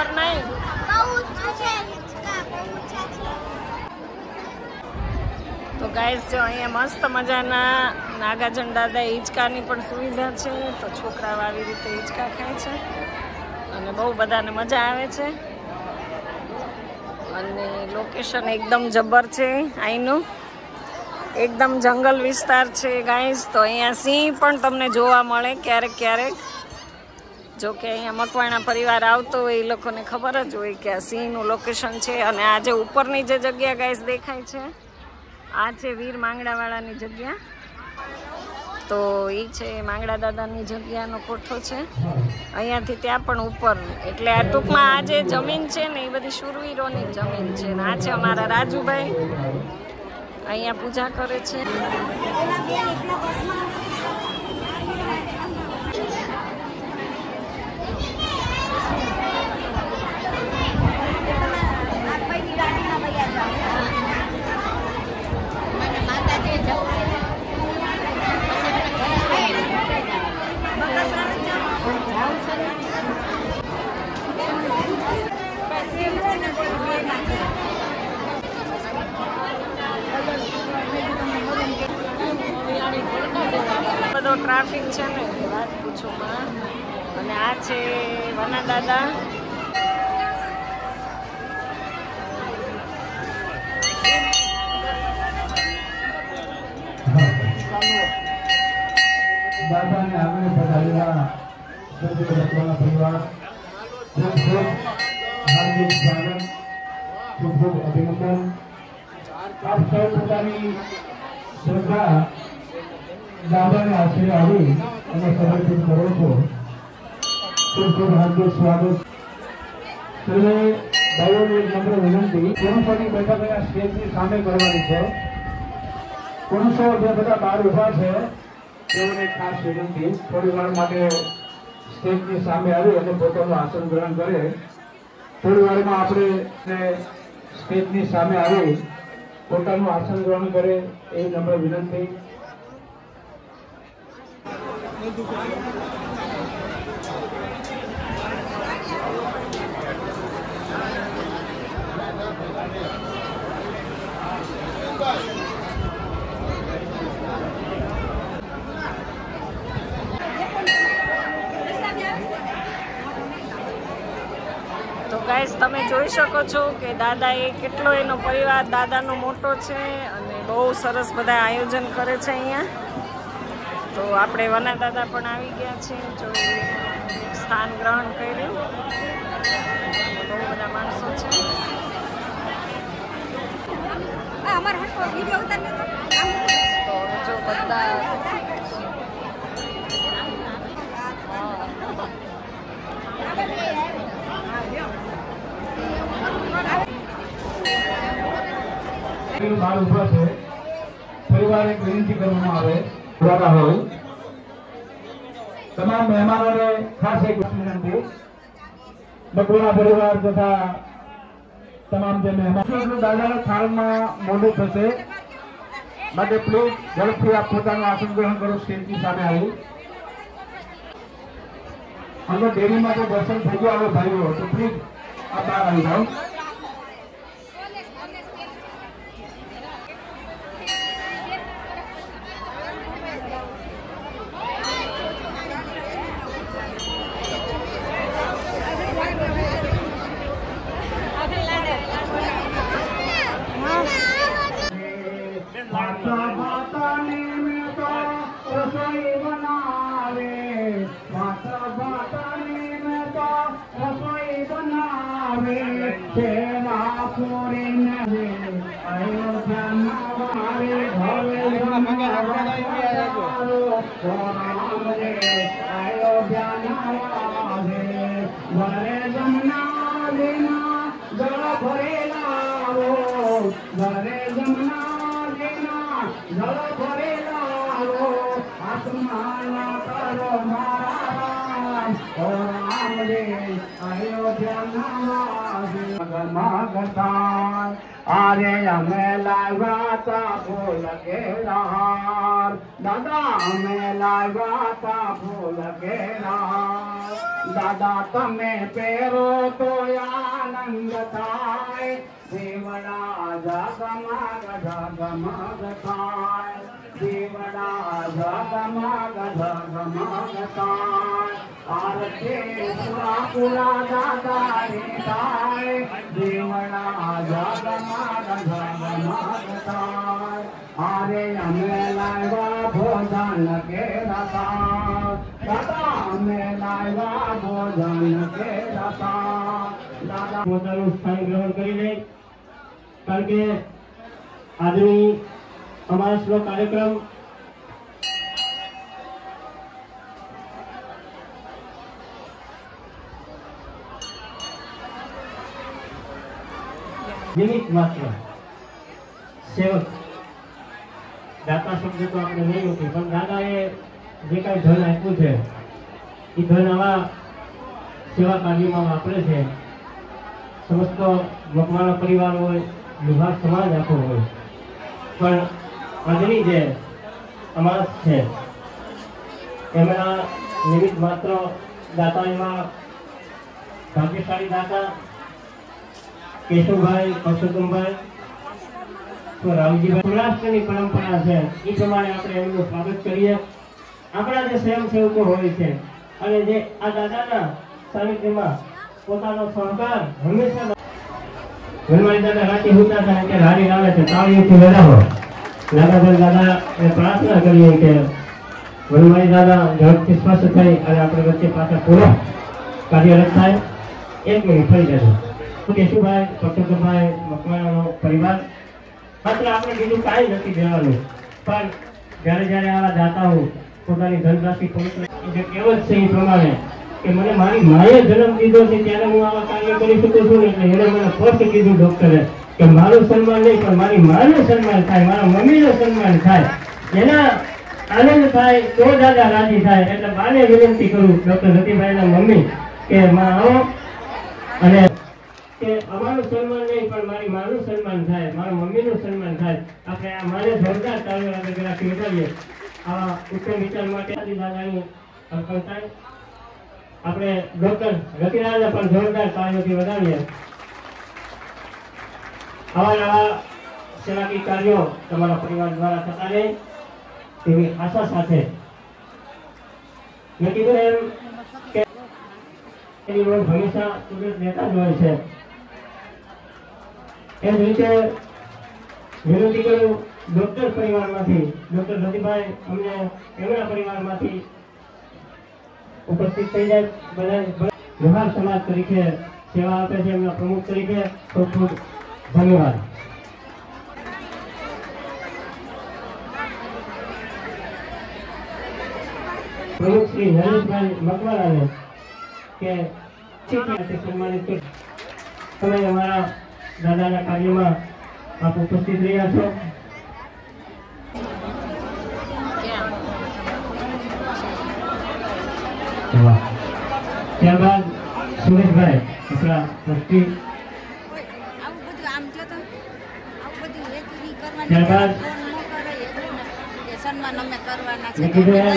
ઉપર નહીં. તો ગાઈસ જો અહીંયા મસ્ત મજાના નાગાર્જુન દાદા હિંચકાની પણ સુવિધા છે. તો છોકરાઓ આવી રીતે હિંચકા ખાય છે અને બહુ બધાને મજા આવે છે. અને લોકેશન એકદમ જબર છે. અહીંનું એકદમ જંગલ વિસ્તાર છે ગાઈસ. તો અહીંયા સિંહ પણ તમને જોવા મળે ક્યારેક ક્યારેક. જો કે અહીંયા મકવાણા પરિવાર આવતો હોય એ લોકોને ખબર જ હોય કે આ સિંહનું લોકેશન છે. અને આ જે ઉપરની જે જગ્યા ગાઈસ દેખાય છે આ છે વીર માંગડાવાળાની જગ્યા. તો એ છે માંગડા દાદાની જગ્યાનો કોઠો છે. અહીંયાથી ત્યાં પણ ઉપર એટલે આ ટૂંકમાં આ જે જમીન છે ને એ બધી શૂરવીરોની જમીન છે. ને આ છે અમારા રાજુભાઈ અહીંયા પૂજા કરે છે. બધો ટ્રાફિક છે ને વાત પૂછો માં. અને આ છે વના દાદા. દાદાને આગળ પધારેલા સર્વ પરિવાર ખૂબ ખૂબ હાર્દિક સ્વાગત, ખૂબ ખૂબ અભિનંદન. આપ સૌ પોતાની શ્રદ્ધા દાદાને આશરે આવી અને સમર્પિત કરો છો. ખૂબ ખૂબ હાર્દિક સ્વાગત. સર્વે ભાઈઓને એક નમ્ર વિનંતી, પુરુષોની બેઠક અહીંયા સ્ટેજની સામે કરવાની છે. પુરુષો જે બધા બહાર ઉભા છે તેઓને ખાસ વિનંતી થોડી વાર માટે સ્ટેજની સામે આવી અને પોતાનું આસન ગ્રહણ કરે. થોડી વારમાં આપણે સ્ટેજની સામે આવી પોતાનું આસન ગ્રહણ કરે એ નમ્ર વિનંતી. તો ગાઈસ તમે જોઈ શકો છો કે દાદા એ કેટલો એનો પરિવાર દાદાનો મોટો છે અને બહુ સરસ બધા આયોજન કરે છે અહીંયા. તો આપણે વના દાદા પણ આવી ગયા છે. જો સ્થાન ગ્રહણ કર્યું. બહુ બધા માણસો છે. તો જો બધા બહાર ઉભા છે. પરિવાર એક વિનંતી કરવામાં આવે હોય તમામ મહેમાનોને ખાસ એક વિનંતી. મકવાણા પરિવાર તથા તમામ જે મહેમાનો દાદાના થાળમાં મોડું થશે માટે પ્લીઝ ઝડપથી આપ પોતાનું આસન ગ્રહણ કરો. સ્ટેજની સામે આવી અંદર ડેરી માટે દર્શન થઈ ગયો આવે ભાઈઓ તો પ્લીઝ આપ બહાર આવી જાઓ. आरे हमें लगाता फूल के हार दादा हमें लगाता फूल के हार दादा तमें पेरो तो આનંદ થાય દેવડા જગમગ જગમગ થાય દેવડા જગમગ જગમગ થાય આરતી પુરા પુરા દાદા રે થાય દેવડા જગમગ જગમગ થાય આરે અમે લાવ્યા ભોજન કેરા દાદા અમે લાવ્યા ભોજન કેરા દાદા પોતાનું સ્થાન ગ્રહણ કરી લે કારણ કે આજની અમાસનો કાર્યક્રમ નિમિત્ત માત્ર સેવક દાતા શબ્દ તો આપણે નહીં હોતી પણ દાદાએ જે કાંઈ ધન આપ્યું છે એ ધન આવા સેવા કાર્યમાં વાપરે છે. સમસ્ત મકવાણા પરિવાર હોય લુહાર સમાજ આખો હોય પણ આજની જે અમાસ છે એમના નિમિત્ત માત્ર દાતા એવા ભાગ્યશાળી દાતા કેશવભાઈ પરસોત્તમભાઈ તો રામજીભાઈ સૌરાષ્ટ્રની પરંપરા છે એ પ્રમાણે આપણે એમનું સ્વાગત કરીએ. આપણા જે સ્વયંસેવકો હોય છે અને જે આ દાદાના સાનિધ્યમાં પોતાનો સહકાર હંમેશા વનમાળી દાદા રાતી હોતા હતા કે રાડી આવે છે તાળીઓથી વધાવો દાદાભાઈ દાદા એ પ્રાર્થના કરીએ કે વનમાળી દાદા ઝડપથી સ્વસ્થ થઈ અને આપણે વચ્ચે પાછા પૂરો કાર્યરત થાય. 1 મિનિટ થઈ જશે. કેશુભાઈ પરસોત્તમભાઈ મકવાણાનો પરિવાર માત્ર આપણે બીજું કાંઈ નથી દેવાનું પણ જ્યારે જ્યારે આવા દાતાઓ પોતાની ધનરાશિ પવિત્ર જે કહેવત છે એ પ્રમાણે કે મને મારી માએ જન્મ દીધો છે ત્યારે હું આવા કાર્ય કરી શકું છું ને એટલે એને મને ફર્સ્ટ કીધું ડોક્ટરે કે મારું સન્માન નહીં પણ મારી માનું સન્માન થાય મારા મમ્મીનું સન્માન થાય એના આનંદ થાય તો દાદા રાજી થાય. એટલે બાને વિનંતી કરું ડોક્ટર રતિભાઈના મમ્મી કે માં આવો અને કે અમારું સન્માન નહીં પણ મારી માનું સન્માન થાય મારા મમ્મીનું સન્માન થાય. આપણે આ માને જોરદાર તાળીઓ રાખી વધારીએ. આવા ઉત્તમ વિચાર માટે દાદાની અર્પણ થાય. આપણે ડોક્ટર રતિલાલને પણ જોરદાર તાળીઓથી વધાવીએ. આવા સેવાકીય કાર્યો તમારા પરિવાર દ્વારા થતા રહે તેવી આશા સાથે મેં કીધું એમ કે એની રોજ હંમેશા કુદરત રહેતા જ હોય છે. એ જ રીતે વિનંતી કરું ડોક્ટર પરિવારમાંથી ડોક્ટર રતિભાઈ અમને એમના પરિવારમાંથી ઉપસ્થિત થઈ જાય. બધા લુહાર સમાજ તરીકે સેવા આપે છે એમના પ્રમુખ તરીકે ખૂબ ખૂબ ધન્યવાદ. પ્રમુખ શ્રી નરેશભાઈ મકવાણાને કે સન્માનિત કરી તમે અમારા દાદાના કાર્યમાં આપ ઉપસ્થિત રહ્યા છો. ત્યારબાદ સુરેશભાઈ આપણા ટ્રસ્ટી ત્યારબાદ સન્માન અમે કરવાના છે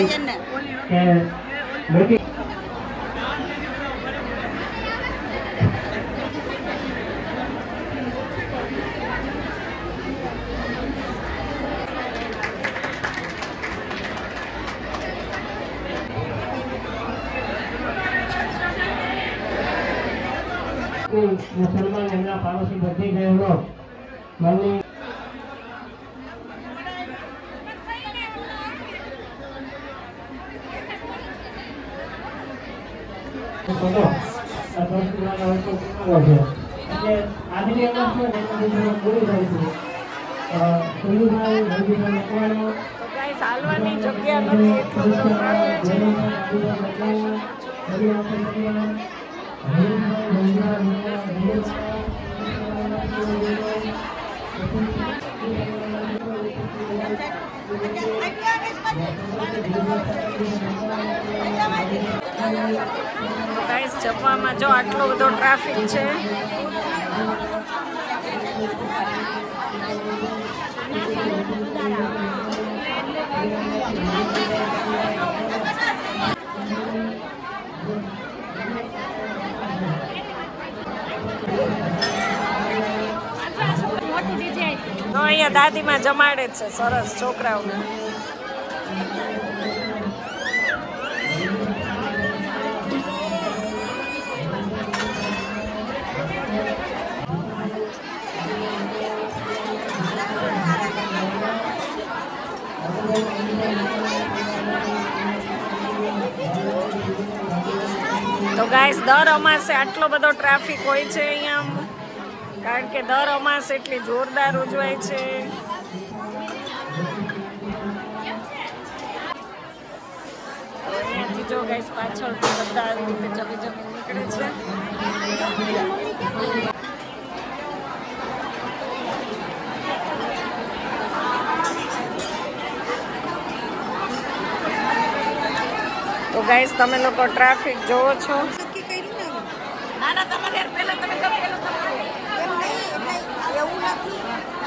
મુસલમાન એમના પાડોશી બધી બહેનો મનની ચાલવાની જગ્યા નથી એટલું બધું ગાઈસ જવામાં જો આટલો બધો ટ્રાફિક છે. તો અહીંયા દાદીમાં જમાડે જ છે સરસ છોકરાઓને. તો ગાઈસ દર અમાસે આટલો બધો ટ્રાફિક હોય છે અહીંયા, કારણ કે દર અમાસ એટલી જોરદાર ઉજવાય છે. તો અહીંયાથી જો ગાઈસ પાછળથી બધા આવી રીતે જમી નીકળે છે. તો ગાઈસ તમે લોકો ટ્રાફિક જોવો છો. ના ના તમારે પહેલા તમે એવું નથી.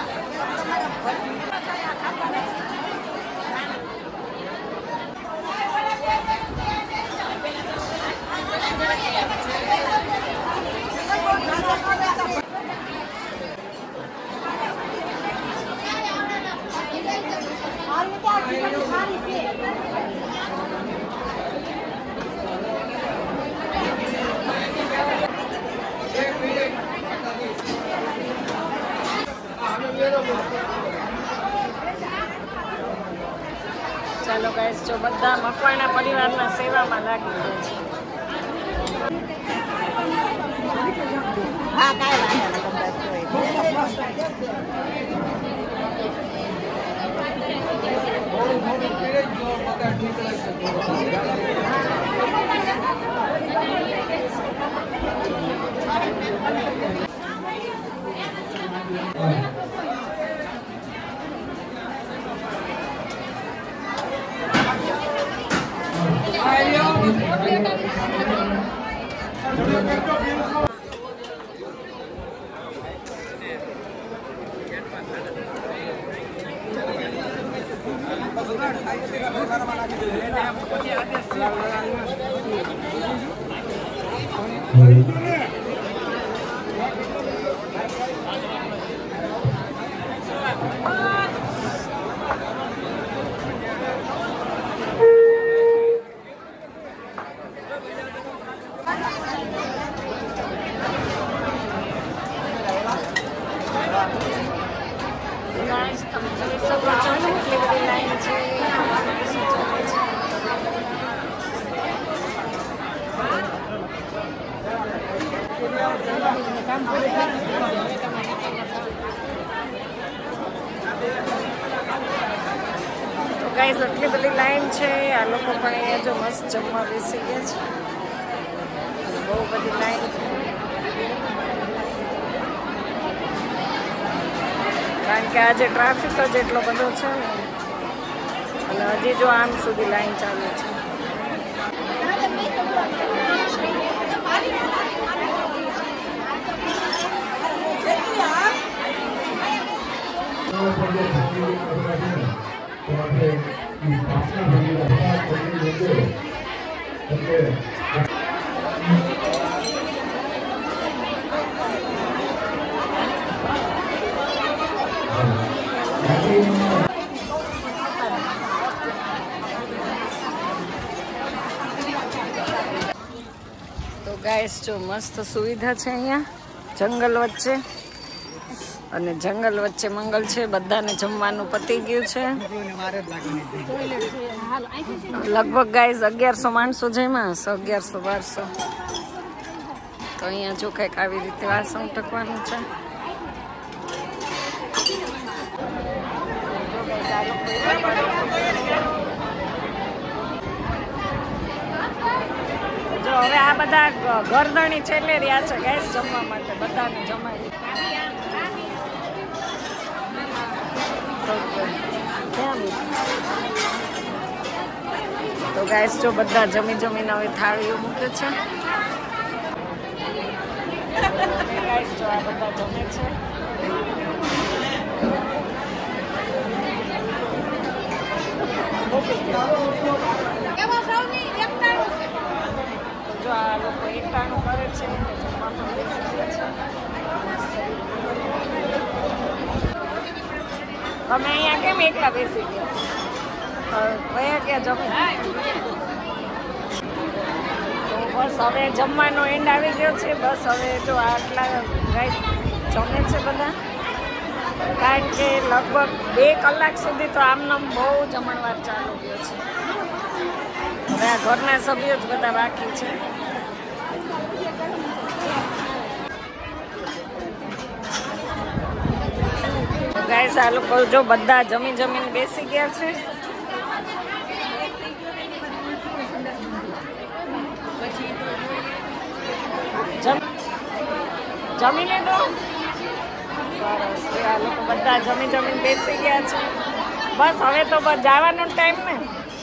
ચાલો ગાઈસ જો બધા મકવાણા પરિવારના સેવામાં લાગી ગયા છે. હા કાંઈ ગાઈસ એટલી બધી લાઈન છે. આ લોકો પણ અહીંયા જો મસ્ત જમવા બેસી ગયા છે. બહુ બધી લાઈન છે, કારણ કે આજે ટ્રાફિક જ એટલો બધો છે ને, અને હજી જો આમ સુધી લાઈન ચાલુ છે. તો ગાઈસ જો મસ્ત સુવિધા છે અહીંયા જંગલ વચ્ચે, અને જંગલ વચ્ચે મંગલ છે. બધાને જમવાનું પતી ગયું છે. લગભગ ગાઈસ 1100 માણસો જમ્યા હશે, 1100-1200. તો અહીંયા જો કંઈક આવી રીતે વાસણ ટકવાનું છે. જો હવે આ બધા ગરદણી છેલ્લે રહ્યા છે ગેસ જમવા માટે, બધાને જમાડી. તો ગાઈસ જો બધા જમીને હવે થાળીઓ મૂકે છે. ગાઈસ જો આ બધા જમે છે. જો આ લોકો એકટાણું કરે છે, જમવા પણ બેસી ગયા છે. તમે અહીંયા કેમ એકલા બેસી ગયા? કયા ક્યાં જમે? તો બસ હવે જમવાનો એન્ડ આવી ગયો છે. બસ હવે જો આટલા ગાઈસ જમે છે બધા, કારણ કે લગભગ 2 કલાક સુધી તો આમનામ બહુ જમણવાર ચાલુ ગયો છે. હવે આ ઘરના સભ્યો જ બધા બાકી છે. ગાઈસ આ લોકો જો બધા જમીને બેસી ગયા છે. જમી લીધું? સરસ. આ લોકો બધા જમીને બેસી ગયા છે. બસ હવે તો બસ જવાનો ટાઈમ ને,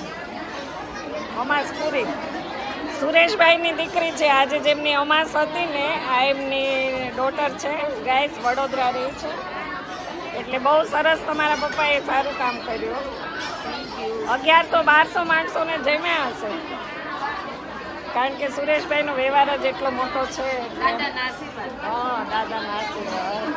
અમાસ પૂરી. સુરેશભાઈની દીકરી છે આજે, જેમની અમાસ હતી ને, આ એમની ડોટર છે. ગાઈસ વડોદરા રહી છે, એટલે બહુ સરસ તમારા પપ્પાએ સારું કામ કર્યું. 1100-1200 માણસોને જમ્યા હશે, કારણ કે સુરેશભાઈનો વ્યવહાર જ એટલો મોટો છે. દાદાના આશીર્વાદ.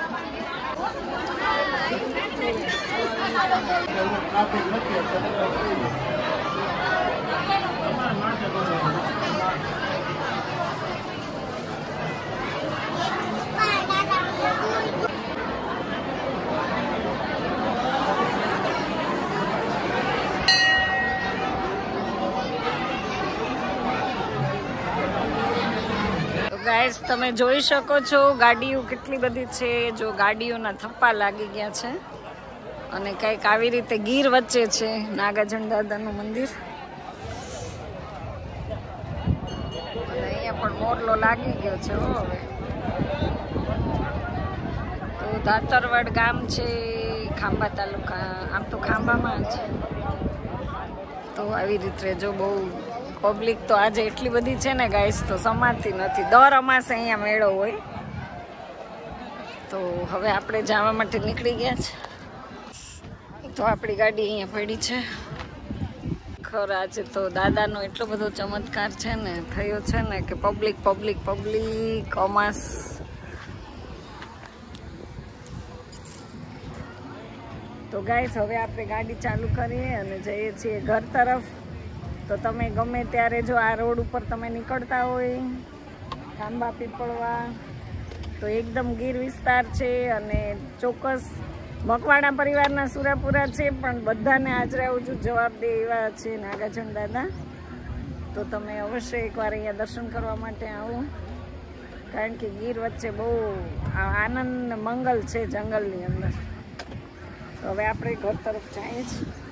ગાઈસ તમે જોઈ શકો છો ગાડીઓ કેટલી બધી છે. જો ગાડીઓના થપ્પા લાગી ગયા છે, અને કંઈક આવી રીતે ગીર વચ્ચે છે નાગાજણ દાદાનું મંદિર. અને અહીંયા પણ મોરલો લાગી ગયો છે. હવે તો દાતરવડ ગામ છે, ખાંભા તાલુકા. આમ તો ખાંભામાં છે. તો આવી રીતે જો બહુ પબ્લિક તો આજે એટલી બધી છે ને ગાઈસ, તો સમાતી નથી. દર અમાસે અહીંયા મેળો હોય. તો હવે આપણે જવા માટે નીકળી ગયા છે. તો આપણી ગાડી અહીંયા પડી છે. ખરા આજે તો દાદાનો એટલો બધો ચમત્કાર છે ને, થયો છે ને, કે પબ્લિક અમાસ. તો ગાઈસ હવે આપણે ગાડી ચાલુ કરીએ અને જઈએ છીએ ઘર તરફ. તો તમે ગમે ત્યારે જો આ રોડ ઉપર તમે નીકળતા હોય ખાંભા પીપળવા, તો એકદમ ગીર વિસ્તાર છે. અને ચોક્કસ મકવાણા પરિવારના સુરાપુરા છે, પણ બધાને હાજરા ઉજુ જવાબ દે એવા છે નાગાજણ દાદા. તો તમે અવશ્ય એકવાર અહીંયા દર્શન કરવા માટે આવો, કારણ કે ગીર વચ્ચે બહુ આનંદ મંગલ છે જંગલની અંદર. તો હવે આપણે ઘર તરફ જઈએ છીએ.